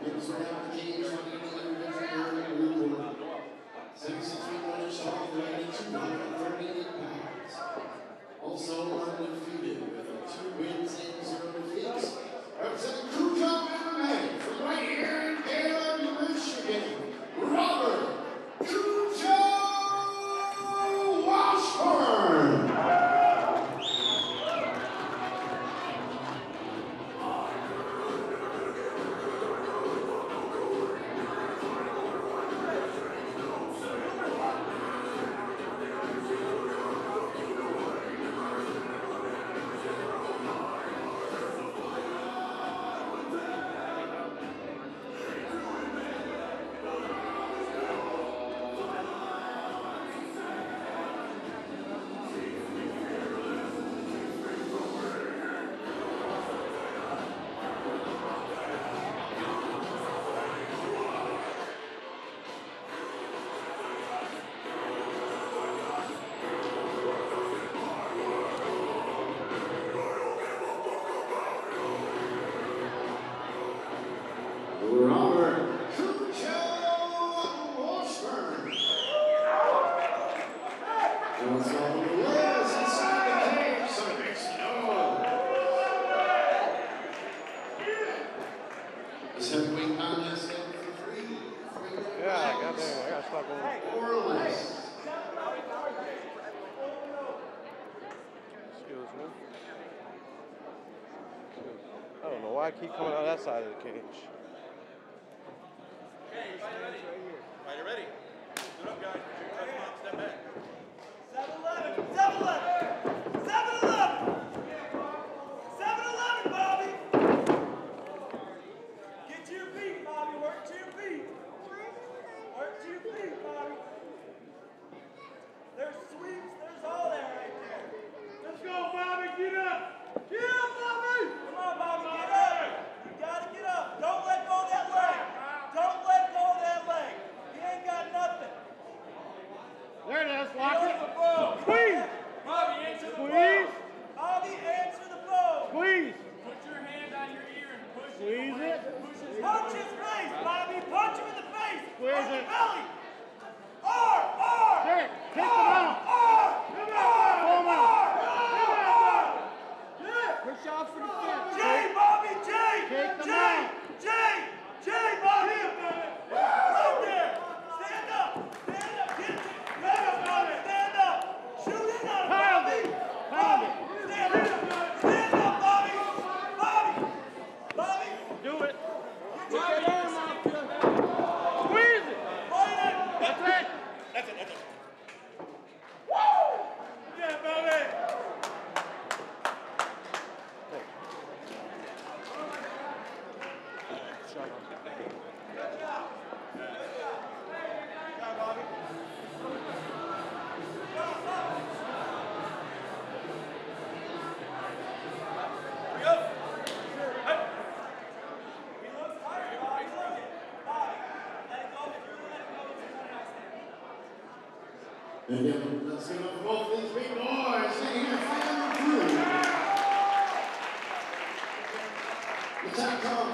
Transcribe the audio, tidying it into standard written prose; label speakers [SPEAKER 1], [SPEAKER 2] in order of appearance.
[SPEAKER 1] Also undefeated with 2 wins and 0 defeats. Representing Cujo MMA from right here in Galen, Michigan, Robert Cujo Washburn. Robert Cujo Washburn. Once all the lawyers inside the cage, so it makes no. This heavyweight contest scheduled for 3
[SPEAKER 2] yeah, I got there. I got stuck on.
[SPEAKER 1] or less.
[SPEAKER 2] Excuse me. I don't know why I keep coming out that side of the cage.
[SPEAKER 3] Right, you ready? Good up, guys. Come on, step back.
[SPEAKER 4] 7-11, 7-11, 7-11, 7-11, Bobby. Get to your feet, Bobby. Work to your feet. Work to your feet, Bobby. There's sweeps. There's all that right there.
[SPEAKER 3] Let's go, Bobby. Get up.
[SPEAKER 4] Get up, Bobby. Come on, Bobby. Get up. You gotta get up. Don't let go of that leg. Don't let go of that leg. He ain't got nothing.
[SPEAKER 3] There it is. Lock it.
[SPEAKER 4] Squeeze.
[SPEAKER 3] Bobby, answer the
[SPEAKER 4] Squeeze. Bobby, answer the phone.
[SPEAKER 3] Squeeze. Put your hand on your ear and push it. Squeeze it.
[SPEAKER 4] Punch his face, Bobby. Punch him in the face.
[SPEAKER 3] Squeeze
[SPEAKER 4] on
[SPEAKER 3] it.
[SPEAKER 4] the belly. R.
[SPEAKER 3] Hit the
[SPEAKER 4] R.
[SPEAKER 3] mouth.
[SPEAKER 4] R.
[SPEAKER 3] Come
[SPEAKER 4] R.
[SPEAKER 3] on, come on.
[SPEAKER 4] R.
[SPEAKER 3] Push off for the fence.
[SPEAKER 4] J, Bobby, J.
[SPEAKER 3] Kick the
[SPEAKER 4] J.
[SPEAKER 3] mouth.
[SPEAKER 4] J, Bobby. Right there. Stand up. Stand up. Get it. Stand up, Bobby. Stand up. Shoot in on him, Bobby.
[SPEAKER 3] Pound it.
[SPEAKER 4] Stand up. Stand up, Bobby. Bobby. Bobby.
[SPEAKER 3] Do it.
[SPEAKER 4] Get your arm out there.
[SPEAKER 3] Squeeze it.
[SPEAKER 4] Fight it.
[SPEAKER 3] That's it. That's it. That's it.
[SPEAKER 4] Woo! Yeah, Bobby.
[SPEAKER 1] And then let's give up both these big boys in here, fighting the crew. The top